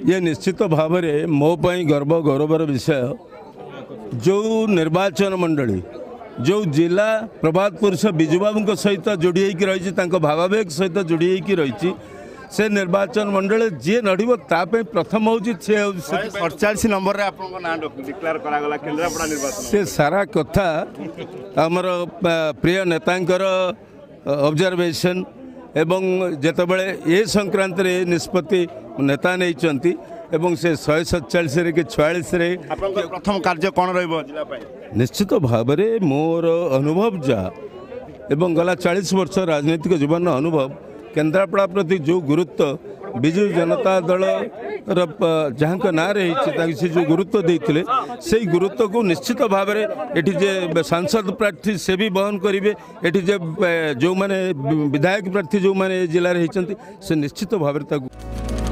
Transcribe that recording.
ये निश्चित भाव में मो पाई गर्व गौरवर विषय जो निर्वाचन मंडली जो जिला प्रभात पुरुष विजुबाबू सहित जोड़ी रही भावावेग सहित जोड़ी रही से निर्वाचन मंडल जी लड़ब ताप प्रथम हूँ 47 नंबर से सारा कथा आमर प्रिय नेतांकर ऑब्जर्वेशन एवं जेतबेले ए संक्रांत रे निष्पत्ति नेता नहीं एवं से 147 रे कि 46 रे प्रथम कार्य कौन रहिबो जिला पाई निश्चित भाव में मोर अनुभव जा एवं गला 40 वर्ष राजनीतिक जीवन अनुभव केन्द्रापड़ा प्रति जो गुरुत्व विजु जनता दल जहाँ ना रही से जो गुरुत्व देते से गुरुत्व को निश्चित भाव में ये सांसद प्रार्थी से भी बहन करेंगे ये जो माने विधायक प्रार्थी जो माने जिले से निश्चित भाव में